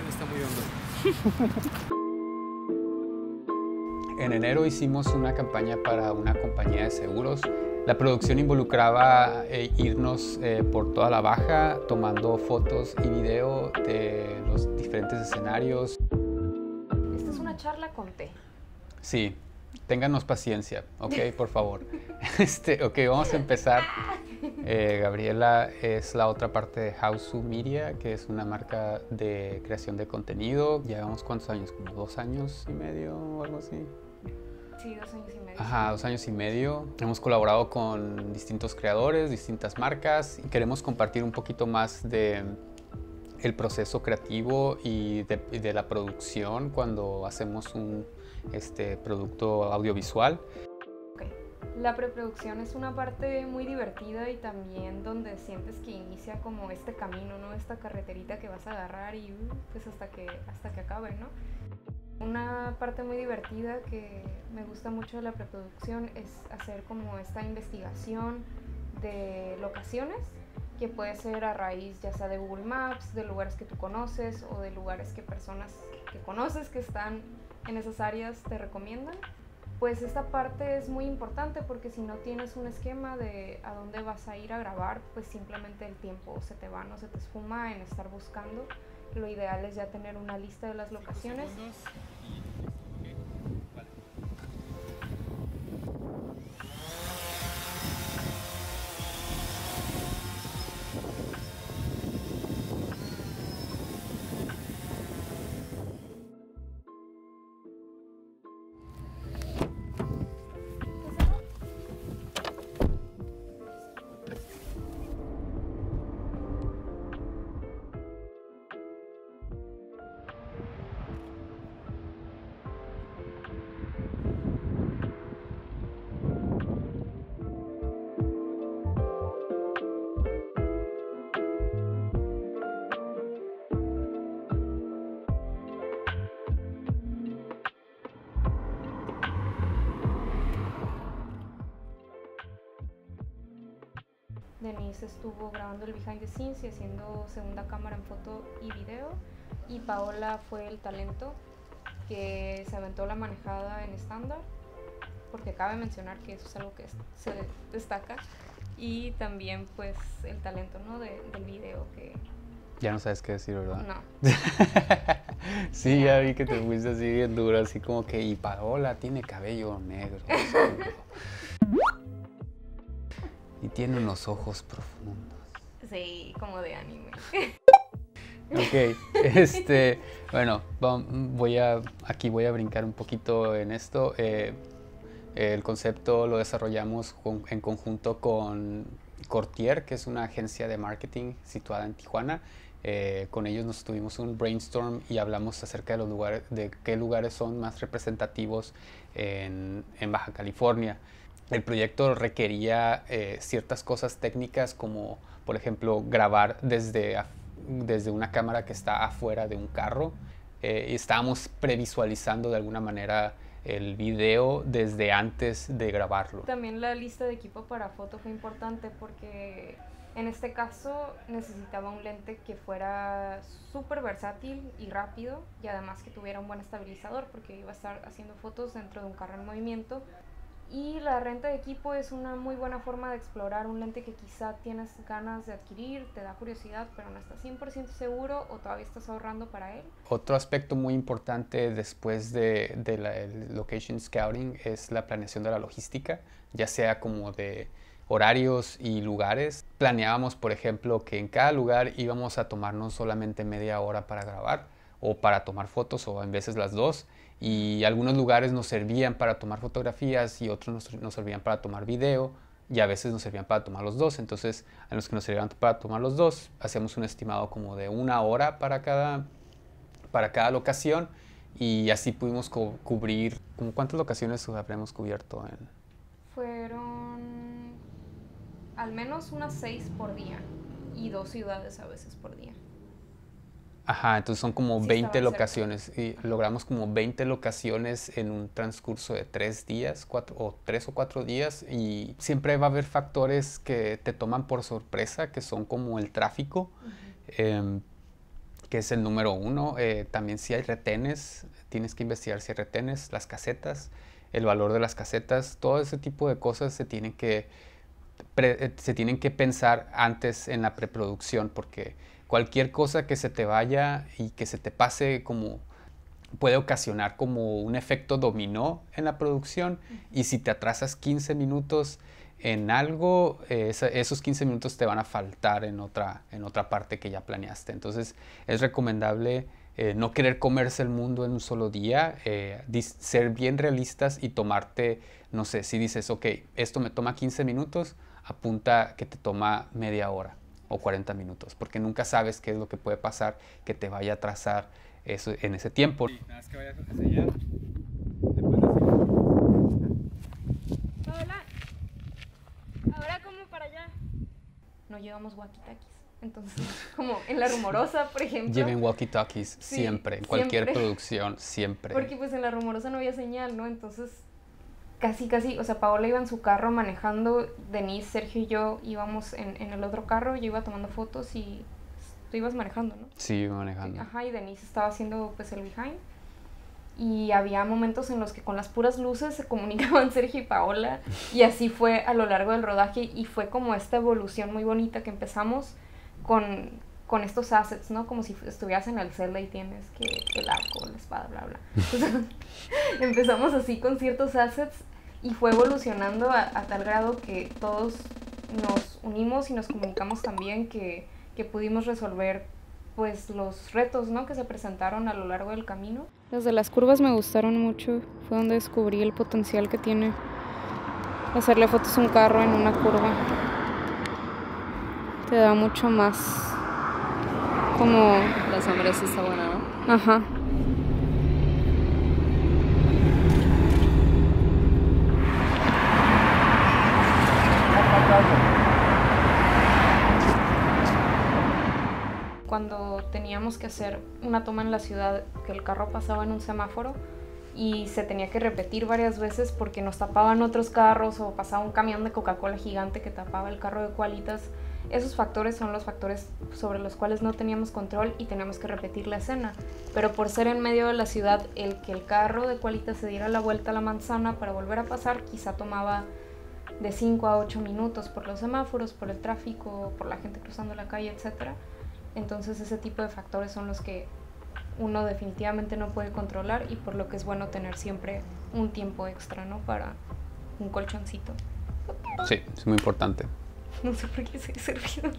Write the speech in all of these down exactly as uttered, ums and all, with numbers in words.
está muy hondo. En enero hicimos una campaña para una compañía de seguros. La producción involucraba eh, irnos eh, por toda la baja, tomando fotos y video de los diferentes escenarios. Esta es una charla con té. Sí, ténganos paciencia, ok, por favor. Este, ok, vamos a empezar. Eh, Gabriela es la otra parte de Hausu Media, que es una marca de creación de contenido. Llevamos ¿cuántos años? ¿Como dos años y medio o algo así? Sí, dos años y medio. Ajá, dos años y medio. Hemos colaborado con distintos creadores, distintas marcas y queremos compartir un poquito más de el proceso creativo y de, y de la producción cuando hacemos un este, producto audiovisual. Okay. La preproducción es una parte muy divertida y también donde sientes que inicia como este camino, ¿no? Esta carreterita que vas a agarrar y uh, pues hasta que, hasta que acabe, ¿no? Una parte muy divertida que me gusta mucho de la preproducción es hacer como esta investigación de locaciones, que puede ser a raíz ya sea de Google Maps, de lugares que tú conoces o de lugares que personas que conoces que están en esas áreas te recomiendan. Pues esta parte es muy importante porque si no tienes un esquema de a dónde vas a ir a grabar, pues simplemente el tiempo se te va, no se te esfuma en estar buscando. Lo ideal es ya tener una lista de las locaciones. Denise estuvo grabando el behind the scenes y haciendo segunda cámara en foto y video, y Paola fue el talento que se aventó la manejada en estándar, porque cabe mencionar que eso es algo que se destaca, y también pues el talento, ¿no? de, del video que... Ya no sabes qué decir, ¿verdad? No. Sí, ya vi que te fuiste así bien duro, así como que y Paola tiene cabello negro. Y tiene unos ojos profundos. Sí, como de anime. Ok, este, bueno, voy a, aquí voy a brincar un poquito en esto. Eh, el concepto lo desarrollamos con, en conjunto con Cortier, que es una agencia de marketing situada en Tijuana. Eh, con ellos nos tuvimos un brainstorm y hablamos acerca de los lugares, de qué lugares son más representativos en, en Baja California. El proyecto requería eh, ciertas cosas técnicas como, por ejemplo, grabar desde, desde una cámara que está afuera de un carro. Eh, y estábamos previsualizando de alguna manera el video desde antes de grabarlo. También la lista de equipo para foto fue importante porque en este caso necesitaba un lente que fuera súper versátil y rápido, y además que tuviera un buen estabilizador porque iba a estar haciendo fotos dentro de un carro en movimiento. Y la renta de equipo es una muy buena forma de explorar un lente que quizá tienes ganas de adquirir, te da curiosidad, pero no estás cien por ciento seguro o todavía estás ahorrando para él. Otro aspecto muy importante después de, de la, el location scouting es la planeación de la logística, ya sea como de horarios y lugares. Planeábamos, por ejemplo, que en cada lugar íbamos a tomarnos solamente media hora para grabar o para tomar fotos, o en veces las dos. Y algunos lugares nos servían para tomar fotografías y otros nos, nos servían para tomar video, y a veces nos servían para tomar los dos. Entonces, a los que nos servían para tomar los dos, hacíamos un estimado como de una hora para cada, para cada locación, y así pudimos cu cubrir. ¿Cómo cuántas locaciones habremos cubierto? En... Fueron al menos unas seis por día y dos ciudades a veces por día. Ajá, entonces son como Sí, veinte estaba locaciones, cerca. y logramos como veinte locaciones en un transcurso de tres días, cuatro, o tres o cuatro días, y siempre va a haber factores que te toman por sorpresa, que son como el tráfico. Uh-huh. eh, que es el número uno. Eh, también si hay retenes, tienes que investigar si hay retenes, las casetas, el valor de las casetas, todo ese tipo de cosas se tienen que, pre, se tienen que pensar antes en la preproducción, porque cualquier cosa que se te vaya y que se te pase como puede ocasionar como un efecto dominó en la producción, y si te atrasas quince minutos en algo, eh, esa, esos quince minutos te van a faltar en otra, en otra parte que ya planeaste. Entonces es recomendable eh, no querer comerse el mundo en un solo día, eh, ser bien realistas y tomarte, no sé, si dices, ok, esto me toma quince minutos, apunta que te toma media hora o cuarenta minutos, porque nunca sabes qué es lo que puede pasar que te vaya a atrasar eso, en ese tiempo. Sí, nada más que vayas hacia allá. Hola. Ahora como para allá. No llevamos walkie-talkies. Entonces, como en La Rumorosa, por ejemplo. Lleven walkie-talkies sí, siempre, en cualquier siempre. producción, siempre. Porque pues en La Rumorosa no había señal, ¿no? Entonces, casi, casi, o sea, Paola iba en su carro manejando, Denise, Sergio y yo íbamos en, en el otro carro, yo iba tomando fotos y tú ibas manejando, ¿no? Sí, iba manejando. Ajá, y Denise estaba haciendo pues el behind. Y había momentos en los que con las puras luces se comunicaban Sergio y Paola, y así fue a lo largo del rodaje, y fue como esta evolución muy bonita que empezamos con, con estos assets, ¿no? Como si estuvieras en el Zelda y tienes que el arco, la espada, bla, bla. Entonces, empezamos así con ciertos assets y fue evolucionando a, a tal grado que todos nos unimos y nos comunicamos también, que, que pudimos resolver pues los retos, ¿no?, que se presentaron a lo largo del camino. Las de las curvas me gustaron mucho, fue donde descubrí el potencial que tiene hacerle fotos a un carro en una curva. Te da mucho más como... La sombra sí está buena, ¿no? Ajá. Cuando teníamos que hacer una toma en la ciudad, que el carro pasaba en un semáforo y se tenía que repetir varias veces porque nos tapaban otros carros o pasaba un camión de Coca-Cola gigante que tapaba el carro de Qualitas, esos factores son los factores sobre los cuales no teníamos control y teníamos que repetir la escena. Pero por ser en medio de la ciudad, el que el carro de Qualitas se diera la vuelta a la manzana para volver a pasar quizá tomaba de cinco a ocho minutos por los semáforos, por el tráfico, por la gente cruzando la calle, etcétera. Entonces ese tipo de factores son los que uno definitivamente no puede controlar, y por lo que es bueno tener siempre un tiempo extra, ¿no?, para un colchoncito. Sí, es muy importante. No sé por qué soy servidor.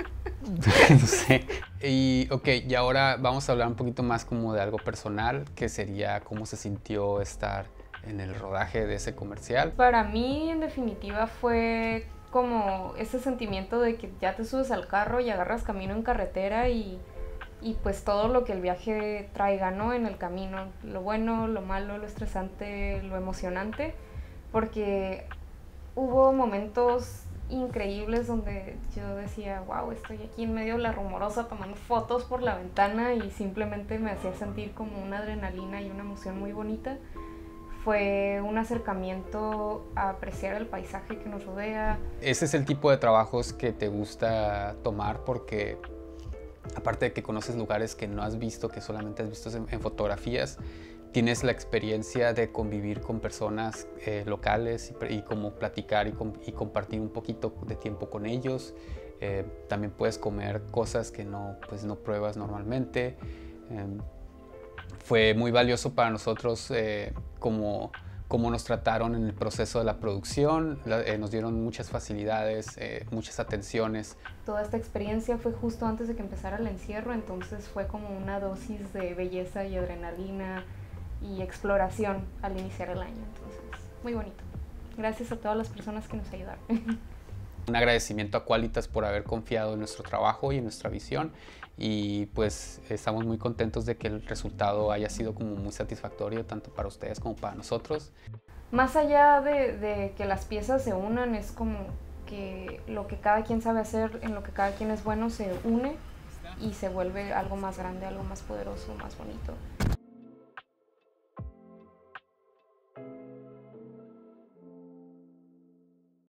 No sé. Y ok, y ahora vamos a hablar un poquito más como de algo personal, que sería cómo se sintió estar en el rodaje de ese comercial. Para mí, en definitiva, fue como ese sentimiento de que ya te subes al carro y agarras camino en carretera y, y pues todo lo que el viaje traiga, ¿no?, en el camino, lo bueno, lo malo, lo estresante, lo emocionante, porque hubo momentos increíbles donde yo decía, wow, estoy aquí en medio de La Rumorosa tomando fotos por la ventana, y simplemente me hacía sentir como una adrenalina y una emoción muy bonita. Fue un acercamiento a apreciar el paisaje que nos rodea. Ese es el tipo de trabajos que te gusta tomar porque, aparte de que conoces lugares que no has visto, que solamente has visto en, en fotografías, tienes la experiencia de convivir con personas eh, locales y, y como platicar y, com y compartir un poquito de tiempo con ellos. Eh, también puedes comer cosas que no, pues, no pruebas normalmente. Eh, Fue muy valioso para nosotros eh, como, como nos trataron en el proceso de la producción. La, eh, nos dieron muchas facilidades, eh, muchas atenciones. Toda esta experiencia fue justo antes de que empezara el encierro, entonces fue como una dosis de belleza y adrenalina y exploración al iniciar el año. Entonces, muy bonito. Gracias a todas las personas que nos ayudaron. Un agradecimiento a Qualitas por haber confiado en nuestro trabajo y en nuestra visión, y pues estamos muy contentos de que el resultado haya sido como muy satisfactorio tanto para ustedes como para nosotros. Más allá de, de que las piezas se unan, es como que lo que cada quien sabe hacer, en lo que cada quien es bueno, se une y se vuelve algo más grande, algo más poderoso, más bonito.